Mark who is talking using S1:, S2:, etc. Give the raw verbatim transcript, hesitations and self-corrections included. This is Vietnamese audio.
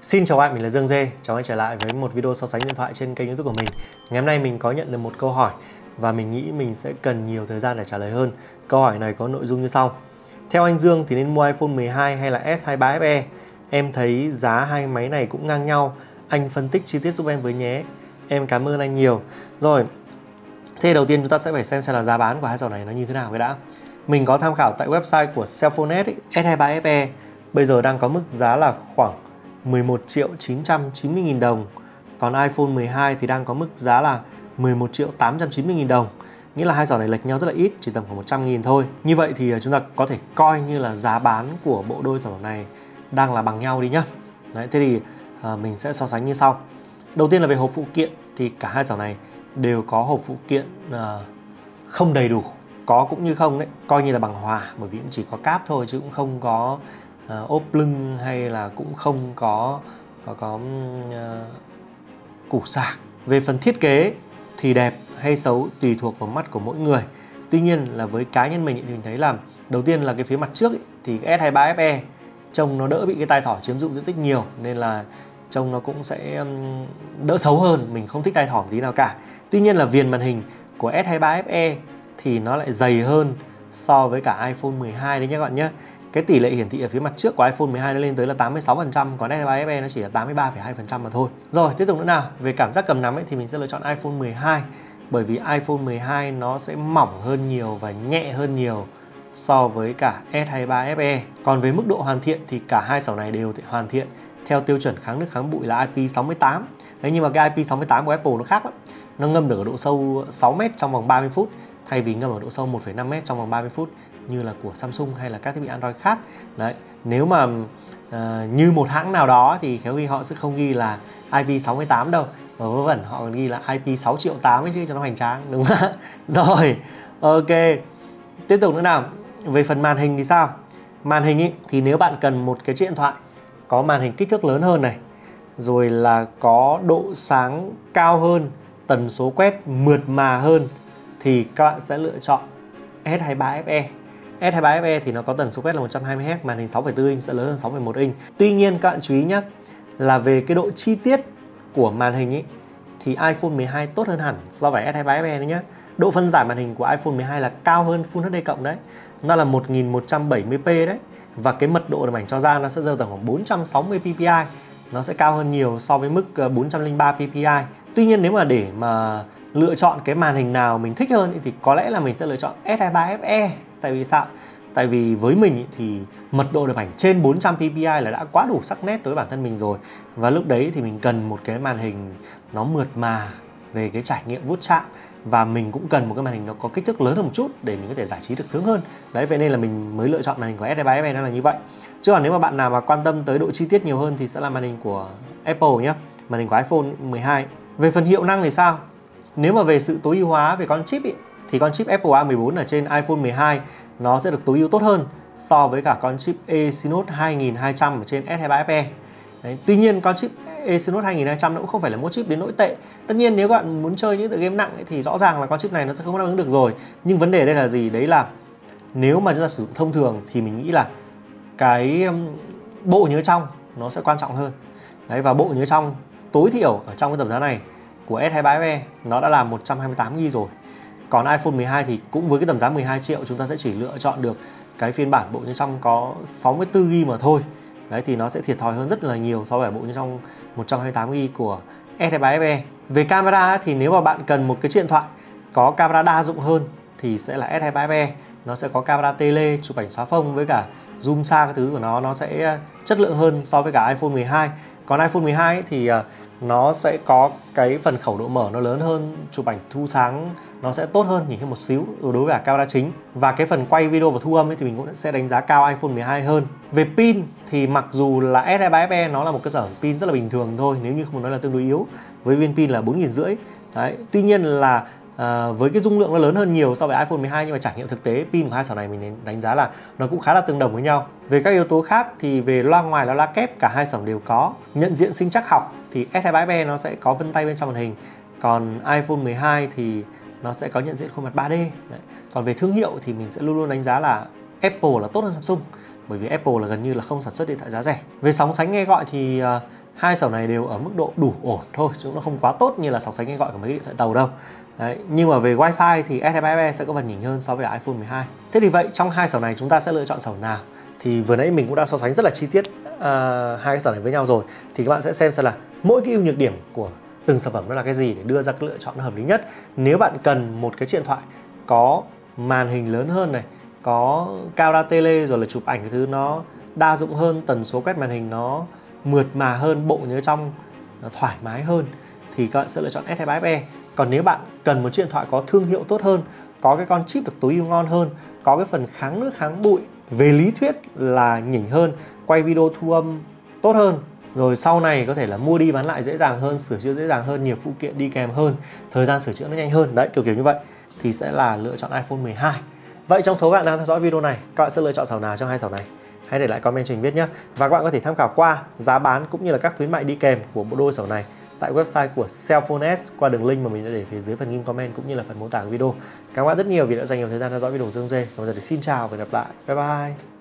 S1: Xin chào bạn, mình là Dương Dê. Chào anh trở lại với một video so sánh điện thoại trên kênh YouTube của mình. Ngày hôm nay mình có nhận được một câu hỏi và mình nghĩ mình sẽ cần nhiều thời gian để trả lời hơn. Câu hỏi này có nội dung như sau. Theo anh Dương thì nên mua iPhone mười hai hay là S hai mươi ba F E? Em thấy giá hai máy này cũng ngang nhau. Anh phân tích chi tiết giúp em với nhé. Em cảm ơn anh nhiều. Rồi, thế đầu tiên chúng ta sẽ phải xem xem là giá bán của hai dòng này nó như thế nào cái đã. Mình có tham khảo tại website của Cellphone.net, S hai mươi ba F E bây giờ đang có mức giá là khoảng mười một triệu chín trăm chín mươi nghìn đồng. Còn iPhone mười hai thì đang có mức giá là mười một triệu tám trăm chín mươi nghìn đồng. Nghĩa là hai dòng này lệch nhau rất là ít, chỉ tầm khoảng một trăm nghìn thôi. Như vậy thì chúng ta có thể coi như là giá bán của bộ đôi sản phẩm này đang là bằng nhau đi nhá. Đấy, thế thì à, mình sẽ so sánh như sau. Đầu tiên là về hộp phụ kiện thì cả hai dòng này đều có hộp phụ kiện à, không đầy đủ. Có cũng như không đấy, coi như là bằng hòa, bởi vì cũng chỉ có cáp thôi chứ cũng không có uh, ốp lưng hay là cũng không có có, có uh, củ sạc. Về phần thiết kế thì đẹp hay xấu tùy thuộc vào mắt của mỗi người. Tuy nhiên là với cá nhân mình thì mình thấy là đầu tiên là cái phía mặt trước ý, thì cái S hai mươi ba F E trông nó đỡ bị cái tai thỏ chiếm dụng diện tích nhiều, nên là trông nó cũng sẽ um, đỡ xấu hơn. Mình không thích tai thỏ tí nào cả. Tuy nhiên là viền màn hình của S hai mươi ba F E thì nó lại dày hơn so với cả iPhone mười hai đấy nhé các bạn nhé. Cái tỷ lệ hiển thị ở phía mặt trước của iPhone mười hai nó lên tới là tám mươi sáu phần trăm, còn S hai mươi ba F E nó chỉ là tám mươi ba phẩy hai phần trăm mà thôi. Rồi, tiếp tục nữa nào. Về cảm giác cầm nắm ấy, thì mình sẽ lựa chọn iPhone mười hai, bởi vì iPhone mười hai nó sẽ mỏng hơn nhiều và nhẹ hơn nhiều so với cả S hai mươi ba F E. Còn về mức độ hoàn thiện thì cả hai dòng này đều hoàn thiện theo tiêu chuẩn kháng nước kháng bụi là I P sáu mươi tám. Đấy, nhưng mà cái I P sáu mươi tám của Apple nó khác lắm. Nó ngâm được ở độ sâu sáu mét trong vòng ba mươi phút thay vì ngâm ở độ sâu một phẩy năm mét trong vòng ba mươi phút như là của Samsung hay là các thiết bị Android khác. Đấy, nếu mà uh, như một hãng nào đó thì khéo khi họ sẽ không ghi là I P sáu mươi tám đâu, mà vớ vẩn họ còn ghi là I P sáu triệu tám ấy chứ cho nó hoành tráng, đúng không? Rồi, ok. Tiếp tục nữa nào. Về phần màn hình thì sao? Màn hình ý, thì nếu bạn cần một cái chiếc điện thoại có màn hình kích thước lớn hơn này, rồi là có độ sáng cao hơn, tần số quét mượt mà hơn, thì các bạn sẽ lựa chọn S hai mươi ba F E. S hai mươi ba F E thì nó có tần số quét là một trăm hai mươi héc, màn hình sáu phẩy bốn inch sẽ lớn hơn sáu phẩy một inch. Tuy nhiên các bạn chú ý nhé, là về cái độ chi tiết của màn hình ấy, thì iPhone mười hai tốt hơn hẳn so với S hai mươi ba F E đấy nhé. Độ phân giải màn hình của iPhone mười hai là cao hơn Full hát đê cộng đấy, nó là một nghìn một trăm bảy mươi p đấy. Và cái mật độ mảnh cho ra nó sẽ rơi tầm khoảng bốn trăm sáu mươi p p i, nó sẽ cao hơn nhiều so với mức bốn trăm lẻ ba p p i. Tuy nhiên nếu mà để mà lựa chọn cái màn hình nào mình thích hơn thì có lẽ là mình sẽ lựa chọn S hai mươi ba F E. Tại vì sao? Tại vì với mình thì mật độ đẹp ảnh trên bốn trăm p p i là đã quá đủ sắc nét đối với bản thân mình rồi. Và lúc đấy thì mình cần một cái màn hình nó mượt mà về cái trải nghiệm vuốt chạm. Và mình cũng cần một cái màn hình nó có kích thước lớn hơn một chút để mình có thể giải trí được sướng hơn. Đấy, vậy nên là mình mới lựa chọn màn hình của S hai mươi ba F E nó là như vậy. Chứ còn nếu mà bạn nào mà quan tâm tới độ chi tiết nhiều hơn thì sẽ là màn hình của Apple nhé, màn hình của iPhone mười hai. Về phần hiệu năng thì sao? Nếu mà về sự tối ưu hóa về con chip ý, thì con chip Apple A mười bốn ở trên iPhone mười hai nó sẽ được tối ưu tốt hơn so với cả con chip Exynos hai nghìn hai trăm ở trên S hai mươi ba F E. Đấy, tuy nhiên con chip Exynos hai nghìn hai trăm nó cũng không phải là một chip đến nỗi tệ. Tất nhiên nếu các bạn muốn chơi những tựa game nặng ấy, thì rõ ràng là con chip này nó sẽ không đáp ứng được rồi. Nhưng vấn đề đây là gì? Đấy là nếu mà chúng ta sử dụng thông thường thì mình nghĩ là cái bộ nhớ trong nó sẽ quan trọng hơn. Đấy, và bộ nhớ trong tối thiểu ở trong cái tầm giá này của S hai mươi ba F E nó đã là một trăm hai mươi tám gi ga bai rồi. Còn iPhone mười hai thì cũng với cái tầm giá mười hai triệu chúng ta sẽ chỉ lựa chọn được cái phiên bản bộ nhớ trong có sáu mươi tư gi ga bai mà thôi. Đấy, thì nó sẽ thiệt thòi hơn rất là nhiều so với bộ nhớ trong một trăm hai mươi tám gi ga bai của S hai mươi ba F E. Về camera thì nếu mà bạn cần một cái chiếc điện thoại có camera đa dụng hơn thì sẽ là S hai mươi ba F E. Nó sẽ có camera tele, chụp ảnh xóa phông với cả zoom xa cái thứ của nó nó sẽ chất lượng hơn so với cả iPhone mười hai. Còn iPhone mười hai thì nó sẽ có cái phần khẩu độ mở nó lớn hơn, chụp ảnh thu sáng nó sẽ tốt hơn nhìn hơn một xíu đối với cả camera chính. Và cái phần quay video và thu âm ấy thì mình cũng sẽ đánh giá cao iPhone mười hai hơn. Về pin thì mặc dù là S hai mươi ba F E nó là một cơ sở pin rất là bình thường thôi, nếu như không muốn nói là tương đối yếu, với viên pin là bốn nghìn rưỡi. Đấy, tuy nhiên là à, với cái dung lượng nó lớn hơn nhiều so với iPhone mười hai, nhưng mà trải nghiệm thực tế pin của hai dòng này mình đánh giá là nó cũng khá là tương đồng với nhau. Về các yếu tố khác thì về loa ngoài và loa kép cả hai dòng đều có. Nhận diện sinh trắc học thì S hai mươi ba F E nó sẽ có vân tay bên trong màn hình, còn iPhone mười hai thì nó sẽ có nhận diện khuôn mặt ba D. Đấy. Còn về thương hiệu thì mình sẽ luôn luôn đánh giá là Apple là tốt hơn Samsung, bởi vì Apple là gần như là không sản xuất điện thoại giá rẻ. Về sóng sánh nghe gọi thì uh, Hai sẩu này đều ở mức độ đủ ổn thôi, chứ nó không quá tốt như là sóng sánh cái gọi của mấy cái điện thoại tàu đâu. Đấy, nhưng mà về Wi-Fi thì S hai ba e sẽ có phần nhỉnh hơn so với iPhone mười hai. Thế thì vậy trong hai sẩu này chúng ta sẽ lựa chọn sẩu nào? Thì vừa nãy mình cũng đã so sánh rất là chi tiết à, hai cái sẩu này với nhau rồi. Thì các bạn sẽ xem xem là mỗi cái ưu nhược điểm của từng sản phẩm nó là cái gì để đưa ra cái lựa chọn nó hợp lý nhất. Nếu bạn cần một cái điện thoại có màn hình lớn hơn này, có camera tele rồi là chụp ảnh cái thứ nó đa dụng hơn, tần số quét màn hình nó mượt mà hơn, bộ nhớ trong thoải mái hơn, thì các bạn sẽ lựa chọn S hai ba e. Còn nếu bạn cần một chiếc điện thoại có thương hiệu tốt hơn, có cái con chip được tối ưu ngon hơn, có cái phần kháng nước kháng bụi, về lý thuyết là nhỉnh hơn, quay video thu âm tốt hơn, rồi sau này có thể là mua đi bán lại dễ dàng hơn, sửa chữa dễ dàng hơn, nhiều phụ kiện đi kèm hơn, thời gian sửa chữa nó nhanh hơn, đấy kiểu kiểu như vậy, thì sẽ là lựa chọn iPhone mười hai. Vậy trong số các bạn đang theo dõi video này, các bạn sẽ lựa chọn sẩu nào trong hai sẩu này? Hãy để lại comment cho mình biết nhé. Và các bạn có thể tham khảo qua giá bán cũng như là các khuyến mại đi kèm của bộ đôi sẩu này tại website của Cellphone S qua đường link mà mình đã để phía dưới phần ghim comment cũng như là phần mô tả của video. Cảm ơn bạn rất nhiều vì đã dành nhiều thời gian theo dõi video của Dương Dê. Còn bây giờ thì xin chào và hẹn gặp lại. Bye bye.